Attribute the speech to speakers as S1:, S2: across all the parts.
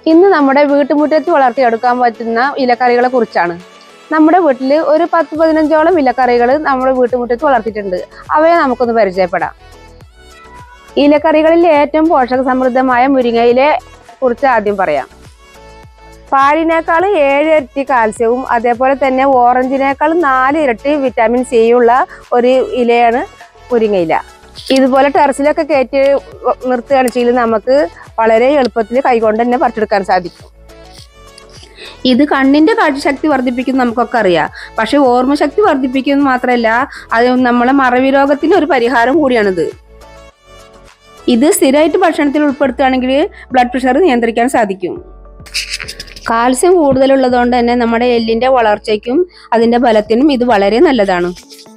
S1: ഇന്ന് നമ്മുടെ വീട്ടുമുറ്റത്ത് വളർത്തിയെടുക്കാൻ പറ്റുന്ന ഇലക്കറികളെ കുറിച്ചാണ്. നമ്മുടെ വീട്ടിൽ ഒരു 10-15ഓളം ഇലക്കറികൾ നമ്മുടെ വീട്ടുമുറ്റത്ത് വളർത്തിയിട്ടുണ്ട്. അവയെ നമുക്കൊന്ന് പരിചയപ്പെടാം. ഇലക്കറികളിൽ ഏറ്റവും പോഷക സമൃദ്ധമായ മുരിങ്ങയിലെ കുറിച്ച് ആദ്യം പറയാം. പാലിനേക്കാൾ 7 ഇരട്ടി കാൽസ്യവും അതേപോലെ തന്നെ ഓറഞ്ചിനേക്കാൾ 4 ഇരട്ടി വിറ്റാമിൻ സി ഉള്ള ഒരു ഇലയാണ് മുരിങ്ങയില. ഇതുപോലെ ടെറസിലൊക്കെ കയറ്റി നിർത്തുകയാണ് ചെയ്യൽ നമുക്ക് വളരെ എളുപ്പത്തിൽ കൈകൊണ്ട് തന്നെ പറിച്ചെടുക്കാൻ സാധിക്കും. ഇത് കണ്ണിന്റെ കാഴ്ചശക്തി വർദ്ധിപ്പിക്കുന്ന നമുക്കൊക്കെ അറിയാം. പക്ഷെ ഓർമ്മശക്തി വർദ്ധിപ്പിക്കുന്നത് മാത്രമല്ല, അത് നമ്മളെ മറവി രോഗത്തിന് ഒരു പരിഹാരം കൂടിയാണിത്. ഇത് സ്ഥിരമായിട്ട് ഭക്ഷണത്തിൽ ഉൾപ്പെടുത്തുകയാണെങ്കിൽ ബ്ലഡ് പ്രഷർ നിയന്ത്രിക്കാൻ സാധിക്കും. കാൽസ്യം കൂടുതലുള്ളതുകൊണ്ട് തന്നെ നമ്മുടെ എല്ലിന്റെ വളർച്ചയ്ക്കും അതിന്റെ ബലത്തിനും ഇത് വളരെ നല്ലതാണ്.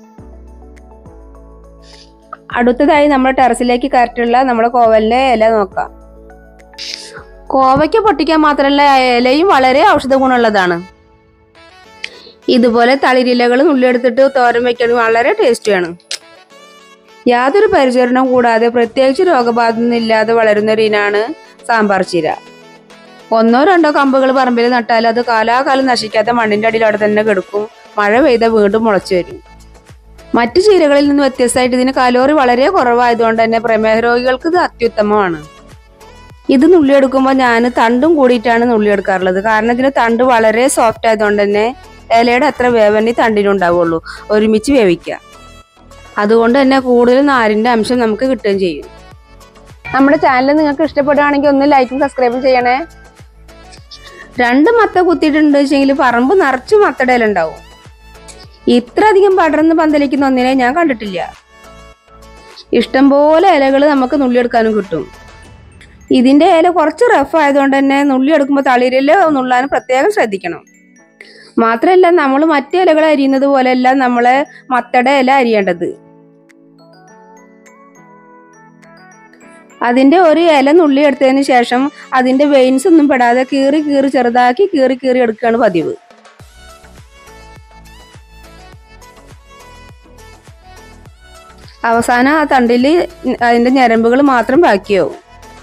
S1: അടുത്തതായി നമ്മുടെ ടെറസിലേക്ക് കയറ്റിയുള്ള നമ്മുടെ കോവലിന്റെ ഇല നോക്കാം. കോവയ്ക്ക പൊട്ടിക്കാൻ മാത്രമല്ല, ഇലയും വളരെ ഔഷധ ഗുണമുള്ളതാണ്. ഇതുപോലെ തളിരിലകൾ നുള്ളിയെടുത്തിട്ട് തോരൻ വയ്ക്കാൻ വളരെ ടേസ്റ്റിയാണ്. യാതൊരു പരിചരണവും കൂടാതെ പ്രത്യേകിച്ച് രോഗബാധയൊന്നും ഇല്ലാതെ വളരുന്ന ഒരു ഇനാണ് സാമ്പാർ ചീര. 1-2 കമ്പുകൾ പറമ്പിൽ നട്ടാൽ അത് കാലാകാലം നശിക്കാത്ത മണ്ണിന്റെ അടിയിൽ അവിടെ തന്നെ കിടക്കും. മഴ പെയ്ത വീണ്ടും മുളച്ചു വരും. മറ്റു ചീരകളിൽ നിന്ന് വ്യത്യസ്തമായിട്ട് ഇതിന് കലോറി വളരെ കുറവായതുകൊണ്ട് തന്നെ പ്രമേഹ രോഗികൾക്ക് ഇത് അത്യുത്തമമാണ്. ഇത് നുള്ളിയെടുക്കുമ്പോൾ ഞാൻ തണ്ടും കൂടിയിട്ടാണ് നുള്ളിയെടുക്കാറുള്ളത്. കാരണം ഇതിന് തണ്ട് വളരെ സോഫ്റ്റ് ആയതുകൊണ്ട് തന്നെ ഇലയുടെ അത്ര വേവന്നെ തണ്ടിനുണ്ടാവുള്ളൂ. ഒരുമിച്ച് വേവിക്കുക. അതുകൊണ്ട് തന്നെ കൂടുതൽ നാരിന്റെ അംശം നമുക്ക് കിട്ടുകയും ചെയ്യും. നമ്മുടെ ചാനൽ നിങ്ങൾക്ക് ഇഷ്ടപ്പെടുകയാണെങ്കിൽ ഒന്ന് ലൈക്കും സബ്സ്ക്രൈബും ചെയ്യണേ. 2 മത്ത കുത്തിയിട്ടുണ്ട് വെച്ചെങ്കിൽ പറമ്പ് നിറച്ച് മത്തയുടെ ഇല ഉണ്ടാവും. ഇത്ര അധികം പടർന്ന് പന്തലിക്കുന്ന ഒന്നിനെ ഞാൻ കണ്ടിട്ടില്ല. ഇഷ്ടംപോലെ ഇലകൾ നമുക്ക് നുള്ളിയെടുക്കാനും കിട്ടും. ഇതിന്റെ ഇല കുറച്ച് റഫ് ആയതുകൊണ്ട് തന്നെ നുള്ളിയെടുക്കുമ്പോൾ തളിരില നുള്ളാനും പ്രത്യേകം ശ്രദ്ധിക്കണം. മാത്രമല്ല, നമ്മൾ മറ്റു ഇലകൾ അരിയുന്നത് പോലെയല്ല നമ്മളെ മത്തയുടെ ഇല അരിയേണ്ടത്. അതിന്റെ ഒരു ഇല നുള്ളിയെടുത്തതിന് ശേഷം അതിന്റെ വെയിൻസ് ഒന്നും പെടാതെ കീറി ചെറുതാക്കി കീറി എടുക്കുകയാണ് പതിവ്. അവസാനം ആ തണ്ടില് അതിന്റെ ഞരമ്പുകൾ മാത്രം ബാക്കിയാവും.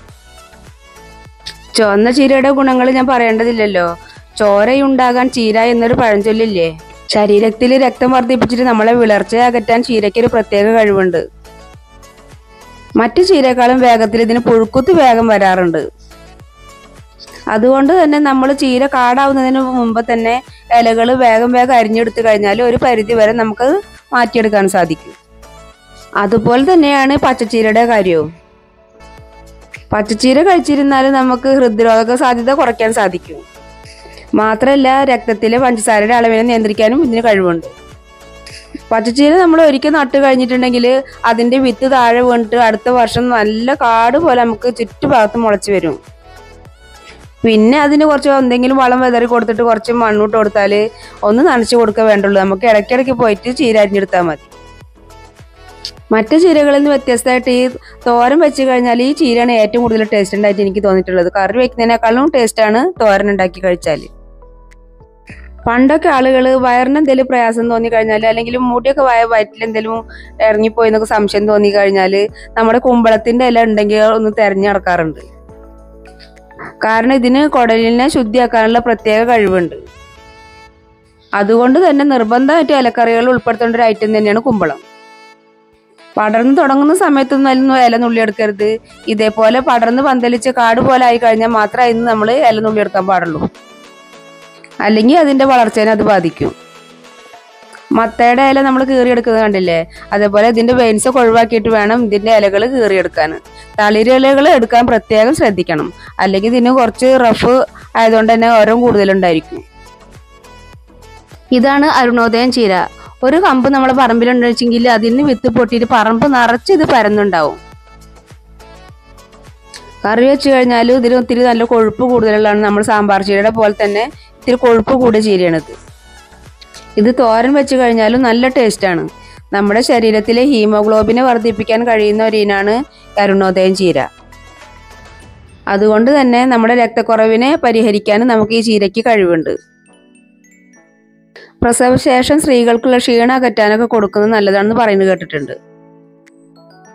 S1: ചുവന്ന ചീരയുടെ ഗുണങ്ങൾ ഞാൻ പറയേണ്ടതില്ലല്ലോ. ചോരയുണ്ടാകാൻ ചീര എന്നൊരു പഴഞ്ചൊല്ലില്ലേ? ശരീരത്തിൽ രക്തം വർദ്ധിപ്പിച്ചിട്ട് നമ്മളെ വിളർച്ചയെ അകറ്റാൻ ചീരയ്ക്കൊരു പ്രത്യേക കഴിവുണ്ട്. മറ്റു ചീരക്കാളും വേഗത്തിൽ ഇതിന് പുഴുക്കുത്ത് വേഗം വരാറുണ്ട്. അതുകൊണ്ട് തന്നെ നമ്മൾ ചീര കാടാവുന്നതിന് മുമ്പ് തന്നെ ഇലകൾ വേഗം അരിഞ്ഞെടുത്തു കഴിഞ്ഞാൽ ഒരു പരിധി വരെ നമുക്ക് മാറ്റിയെടുക്കാൻ സാധിക്കും. അതുപോലെ തന്നെയാണ് പച്ചച്ചീരയുടെ കാര്യവും. പച്ചച്ചീര കഴിച്ചിരുന്നാൽ നമുക്ക് ഹൃദ്രോഗ സാധ്യത കുറയ്ക്കാൻ സാധിക്കും. മാത്രമല്ല, രക്തത്തിലെ പഞ്ചസാരയുടെ അളവിനെ നിയന്ത്രിക്കാനും ഇതിന് കഴിവുണ്ട്. പച്ചച്ചീര നമ്മൾ ഒരിക്കൽ നട്ട് കഴിഞ്ഞിട്ടുണ്ടെങ്കിൽ അതിന്റെ വിത്ത് താഴെ വീണിട്ട് അടുത്ത വർഷം നല്ല കാട് പോലെ നമുക്ക് ചുറ്റുഭാഗത്ത് മുളച്ചു വരും. പിന്നെ അതിന് കുറച്ച് എന്തെങ്കിലും വളം വെതറി കൊടുത്തിട്ട് കുറച്ച് മണ്ണിട്ട് കൊടുത്താൽ ഒന്ന് നനച്ചു കൊടുക്കുക വേണ്ടുള്ളൂ. നമുക്ക് ഇടയ്ക്കിടയ്ക്ക് പോയിട്ട് ചീര അരിഞ്ഞെടുത്താൽ മതി. മറ്റു ചീരകളിൽ നിന്ന് വ്യത്യസ്തമായിട്ട് ഈ തോരൻ വെച്ച് കഴിഞ്ഞാൽ ഈ ചീരയാണ് ഏറ്റവും കൂടുതൽ ടേസ്റ്റ് ഉണ്ടായിട്ട് എനിക്ക് തോന്നിയിട്ടുള്ളത്. കറി വെക്കുന്നതിനേക്കാളും ടേസ്റ്റാണ് തോരൻ ഉണ്ടാക്കി കഴിച്ചാൽ. പണ്ടൊക്കെ ആളുകൾ വയറിന് എന്തെങ്കിലും പ്രയാസം തോന്നി കഴിഞ്ഞാൽ, അല്ലെങ്കിൽ മുടിയൊക്കെ വയറ്റിൽ എന്തെങ്കിലും ഇറങ്ങിപ്പോയി എന്നൊക്കെ സംശയം തോന്നി കഴിഞ്ഞാൽ നമ്മുടെ കുമ്പളത്തിന്റെ ഇല ഉണ്ടെങ്കിൽ ഒന്ന് തെരഞ്ഞു നടക്കാറുണ്ട്. കാരണം ഇതിന് കുടലിനെ ശുദ്ധിയാക്കാനുള്ള പ്രത്യേക കഴിവുണ്ട്. അതുകൊണ്ട് തന്നെ നിർബന്ധമായിട്ട് ഇലക്കറികൾ ഉൾപ്പെടുത്തേണ്ട ഒരു ഐറ്റം തന്നെയാണ് കുമ്പളം. പടർന്ന് തുടങ്ങുന്ന സമയത്തൊന്നും ഇല നുള്ളിയെടുക്കരുത്. ഇതേപോലെ പടർന്ന് പന്തലിച്ച് കാട് പോലെ ആയി കഴിഞ്ഞാൽ മാത്രമേ ഇന്ന് നമ്മൾ ഇല നുള്ളിയെടുക്കാൻ പാടുള്ളൂ. അല്ലെങ്കിൽ അതിന്റെ വളർച്ചേനെ അത് ബാധിക്കും. മത്തയുടെ ഇല നമ്മൾ കീറിയെടുക്കുന്നത് കണ്ടില്ലേ? അതേപോലെ ഇതിന്റെ വെയിൻസ് ഒഴിവാക്കിയിട്ട് വേണം ഇതിന്റെ ഇലകൾ കീറിയെടുക്കാൻ. തളിരിലകൾ എടുക്കാൻ പ്രത്യേകം ശ്രദ്ധിക്കണം. അല്ലെങ്കിൽ ഇതിന് കുറച്ച് റഫ് ആയതുകൊണ്ട് തന്നെ ഓരം കൂടുതലുണ്ടായിരിക്കും. ഇതാണ് അരുണോദയം ചീര. ഒരു കമ്പ് നമ്മളെ പറമ്പിലുണ്ടെങ്കിൽ അതിന് വിത്ത് പൊട്ടിയിട്ട് പറമ്പ് നിറച്ച് ഇത് പരന്നുണ്ടാവും. കറി വെച്ച് കഴിഞ്ഞാൽ ഇതിന് ഒത്തിരി നല്ല കൊഴുപ്പ് കൂടുതലുള്ളതാണ്. നമ്മൾ സാമ്പാർ ചീരയുടെ പോലെ തന്നെ ഇത്തിരി കൊഴുപ്പ് കൂടിയ ചീരയാണിത്. ഇത് തോരൻ വെച്ച് കഴിഞ്ഞാലും നല്ല ടേസ്റ്റാണ്. നമ്മുടെ ശരീരത്തിലെ ഹീമോഗ്ലോബിനെ വർദ്ധിപ്പിക്കാൻ കഴിയുന്ന ഒരു ഇനാണ് അരുണോദയം ചീര. അതുകൊണ്ട് തന്നെ നമ്മുടെ രക്തക്കുറവിനെ പരിഹരിക്കാനും നമുക്ക് ഈ ചീരയ്ക്ക് കഴിവുണ്ട്. പ്രസവശേഷം സ്ത്രീകൾക്കുള്ള ക്ഷീണം അകറ്റാനൊക്കെ കൊടുക്കുന്നത് നല്ലതാണെന്ന് പറയുന്നത് കേട്ടിട്ടുണ്ട്.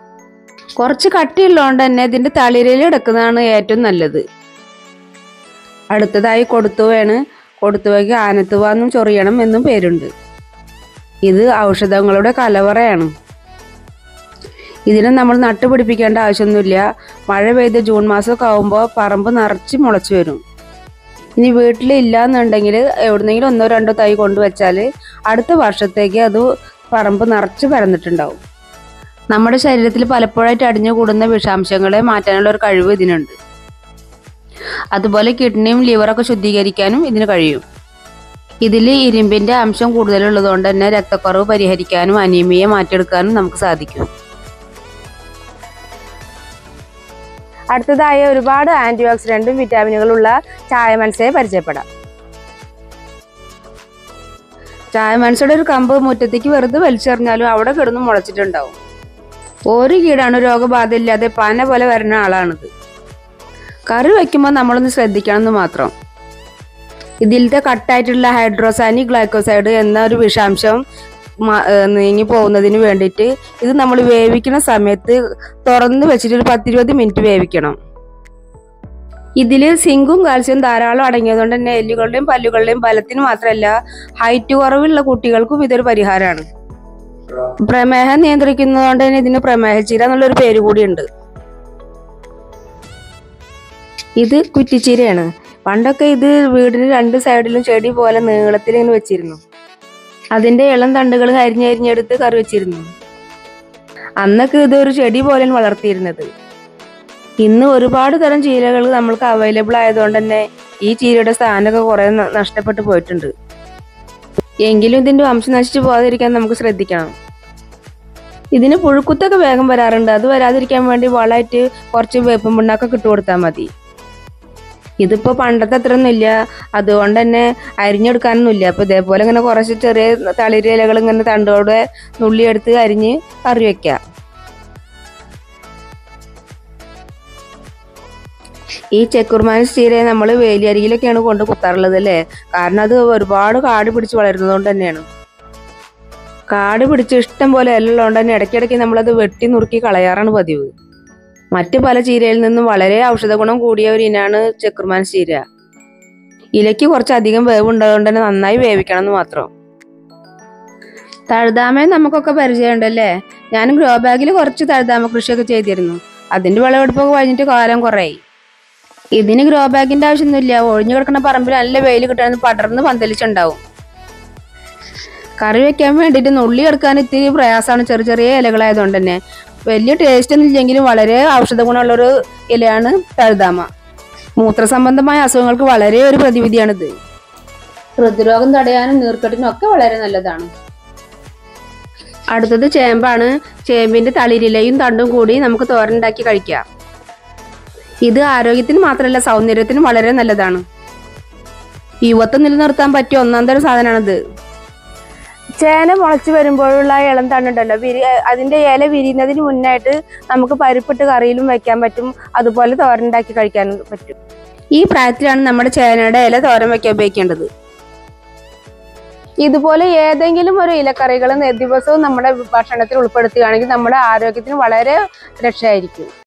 S1: കുറച്ച് കട്ടിയുള്ളതുകൊണ്ട് തന്നെ ഇതിന്റെ തളിരില എടുക്കുന്നതാണ് ഏറ്റവും നല്ലത്. അടുത്തതായി കൊടുത്തുവയാണ്. കൊടുത്തുവയ്ക്ക് ആനത്തുവ എന്നും ചൊറിയണം എന്നും പേരുണ്ട്. ഇത് ഔഷധങ്ങളുടെ കലവറയാണ്. ഇതിനെ നമ്മൾ നട്ടുപിടിപ്പിക്കേണ്ട ആവശ്യമൊന്നുമില്ല. മഴ പെയ്ത് ജൂൺ മാസമൊക്കെ ആകുമ്പോൾ പറമ്പ് നിറച്ച് മുളച്ചു വരും. ഇനി വീട്ടിലില്ല എന്നുണ്ടെങ്കിൽ എവിടുന്നെങ്കിലും 1-2 തൈ കൊണ്ടുവച്ചാൽ അടുത്ത വർഷത്തേക്ക് അത് പറമ്പ് നിറച്ച് പരന്നിട്ടുണ്ടാവും. നമ്മുടെ ശരീരത്തിൽ പലപ്പോഴായിട്ട് അടിഞ്ഞുകൂടുന്ന വിഷാംശങ്ങളെ മാറ്റാനുള്ള ഒരു കഴിവ് ഇതിനുണ്ട്. അതുപോലെ കിഡ്നിയും ലിവറൊക്കെ ശുദ്ധീകരിക്കാനും ഇതിന് കഴിയും. ഇതിൽ ഇരുമ്പിന്റെ അംശം കൂടുതലുള്ളതുകൊണ്ട് തന്നെ രക്തക്കുറവ് പരിഹരിക്കാനും അനീമിയ മാറ്റിയെടുക്കാനും നമുക്ക് സാധിക്കും. അടുത്തതായി ഒരുപാട് ആന്റി ഓക്സിഡന്റും വിറ്റാമിനുകളുള്ള ചായമനസയെ പരിചയപ്പെടാം. ചായമനസയുടെ ഒരു കമ്പ് മുറ്റത്തേക്ക് വെറുതെ വലിച്ചെറിഞ്ഞാലും അവിടെ കിടന്ന് മുളച്ചിട്ടുണ്ടാവും. ഒരു കീടാണു രോഗബാധയില്ലാതെ പന പോലെ വരുന്ന ആളാണിത്. കറി വയ്ക്കുമ്പോൾ നമ്മളൊന്ന് ശ്രദ്ധിക്കണം എന്ന് മാത്രം. ഇതിലത്തെ കട്ടായിട്ടുള്ള ഹൈഡ്രോസാനിക് ഗ്ലൈക്കോസൈഡ് എന്ന ഒരു വിഷാംശം നീങ്ങി പോകുന്നതിന് വേണ്ടിയിട്ട് ഇത് നമ്മൾ വേവിക്കുന്ന സമയത്ത് തുറന്ന് വെച്ചിട്ട് ഒരു 10-20 മിനിറ്റ് വേവിക്കണം. ഇതിൽ സിങ്കും കാൽസ്യവും ധാരാളം അടങ്ങിയതുകൊണ്ട് തന്നെ എല്ലുകളുടെയും പല്ലുകളുടെയും ബലത്തിന് മാത്രമല്ല ഹൈറ്റ് കുറവുള്ള കുട്ടികൾക്കും ഇതൊരു പരിഹാരമാണ്. പ്രമേഹം നിയന്ത്രിക്കുന്നതുകൊണ്ട് തന്നെ ഇതിന് പ്രമേഹച്ചീര എന്നുള്ളൊരു പേര് കൂടിയുണ്ട്. ഇത് കുറ്റിച്ചീരയാണ്. പണ്ടൊക്കെ ഇത് വീടിന് 2 സൈഡിലും ചെടി പോലെ നീളത്തിൽ ഇങ്ങനെ വെച്ചിരുന്നു. അതിന്റെ ഇളം തണ്ടുകൾ അരിഞ്ഞെടുത്ത് കറി വെച്ചിരുന്നു. അന്നൊക്കെ ഇതൊരു ചെടി പോലെയാണ് വളർത്തിയിരുന്നത്. ഇന്ന് ഒരുപാട് തരം ചീരകൾ നമ്മൾക്ക് അവൈലബിൾ ആയതുകൊണ്ട് തന്നെ ഈ ചീരയുടെ സ്ഥാനമൊക്കെ കുറെ നഷ്ടപ്പെട്ടു പോയിട്ടുണ്ട്. എങ്കിലും ഇതിന്റെ വംശം നശിച്ചു പോകാതിരിക്കാൻ നമുക്ക് ശ്രദ്ധിക്കണം. ഇതിന് പുഴുക്കുത്തൊക്കെ വേഗം വരാറുണ്ട്. അത് വരാതിരിക്കാൻ വേണ്ടി വളമായിട്ട് കുറച്ച് വേപ്പും പിണ്ണാക്കൊക്കെ ഇട്ട് കൊടുത്താൽ മതി. ഇതിപ്പോ പണ്ടത്തെ അത്രയൊന്നും ഇല്ല, അതുകൊണ്ട് തന്നെ അരിഞ്ഞെടുക്കാനൊന്നുമില്ല. അപ്പൊ ഇതേപോലെ ഇങ്ങനെ കുറച്ച് ചെറിയ തളിര് ഇലകൾ ഇങ്ങനെ തണ്ടോടെ നുള്ളിയെടുത്ത് അരിഞ്ഞ് കറി വെക്കാം. ഈ ചെക്കുർമാൻസ് ചീരയെ നമ്മൾ വേലിയരികിലൊക്കെയാണ് കൊണ്ട് കുത്താറുള്ളത് അല്ലേ? കാരണം അത് ഒരുപാട് കാട് പിടിച്ച് വളരുന്നതുകൊണ്ട് തന്നെയാണ്. കാട് പിടിച്ച് ഇഷ്ടം പോലെ ഇലയുള്ളതുകൊണ്ട് തന്നെ ഇടയ്ക്കിടയ്ക്ക് നമ്മളത് വെട്ടി നുറുക്കി കളയാറാണ് പതിവ്. മറ്റു പല ചീരയിൽ നിന്നും വളരെ ഔഷധ ഗുണം കൂടിയ ഒരു ഇനാണ് ചെക്കുർമാൻസ് ചീര. ഇലയ്ക്ക് കുറച്ചധികം വേവുണ്ടതുകൊണ്ട് തന്നെ നന്നായി വേവിക്കണം എന്ന് മാത്രം. തഴുതാമ നമുക്കൊക്കെ പരിചയമുണ്ടല്ലേ? ഞാൻ ഗ്രോ ബാഗിൽ കുറച്ച് തഴുതാമ കൃഷിയൊക്കെ ചെയ്തിരുന്നു. അതിന്റെ വിളവെടുപ്പൊക്കെ കഴിഞ്ഞിട്ട് കാലം കുറേയായി. ഇതിന് ഗ്രോ ബാഗിന്റെ ആവശ്യമൊന്നുമില്ല. ഒഴിഞ്ഞു കിടക്കുന്ന പറമ്പിൽ നല്ല വെയിൽ കിട്ടാൻ പടർന്ന് പന്തലിച്ചുണ്ടാവും. കറി വെക്കാൻ വേണ്ടിയിട്ട് നുള്ളി എടുക്കാൻ ഇത്തിരി പ്രയാസമാണ്, ചെറിയ ചെറിയ ഇലകളായതുകൊണ്ട് തന്നെ. വലിയ ടേസ്റ്റ് ഒന്നും ഇല്ലെങ്കിലും വളരെ ഔഷധ ഗുണമുള്ളൊരു ഇലയാണ് തഴുതാമ. മൂത്രസംബന്ധമായ അസുഖങ്ങൾക്ക് വളരെ ഒരു പ്രതിവിധിയാണിത്. ഹൃദ്രോഗം തടയാനും നീർക്കെട്ടിനും ഒക്കെ വളരെ നല്ലതാണ്. അടുത്തത് ചേമ്പാണ്. ചേമ്പിന്റെ തളിരിലയും തണ്ടും കൂടി നമുക്ക് തോരനുണ്ടാക്കി കഴിക്കാം. ഇത് ആരോഗ്യത്തിന് മാത്രമല്ല സൗന്ദര്യത്തിനും വളരെ നല്ലതാണ്. യുവത്വം നിലനിർത്താൻ പറ്റിയ ഒന്നാം തരം സാധനമാണിത്. ചേന മുളച്ച് വരുമ്പോഴുള്ള ഇളം തണ്ടുണ്ടല്ലോ, അതിന്റെ ഇല വിരിയുന്നതിന് മുന്നായിട്ട് നമുക്ക് പരിപ്പിട്ട് കറിയിലും വെക്കാൻ പറ്റും. അതുപോലെ തോരനുണ്ടാക്കി കഴിക്കാനും പറ്റും. ഈ പ്രായത്തിലാണ് നമ്മുടെ ചേനയുടെ ഇല തോരൻ വെക്കാൻ ഉപയോഗിക്കേണ്ടത്. ഇതുപോലെ ഏതെങ്കിലും ഒരു ഇലക്കറികൾ ദിവസവും നമ്മുടെ ഭക്ഷണത്തിൽ ഉൾപ്പെടുത്തുകയാണെങ്കിൽ നമ്മുടെ ആരോഗ്യത്തിന് വളരെ രക്ഷയായിരിക്കും.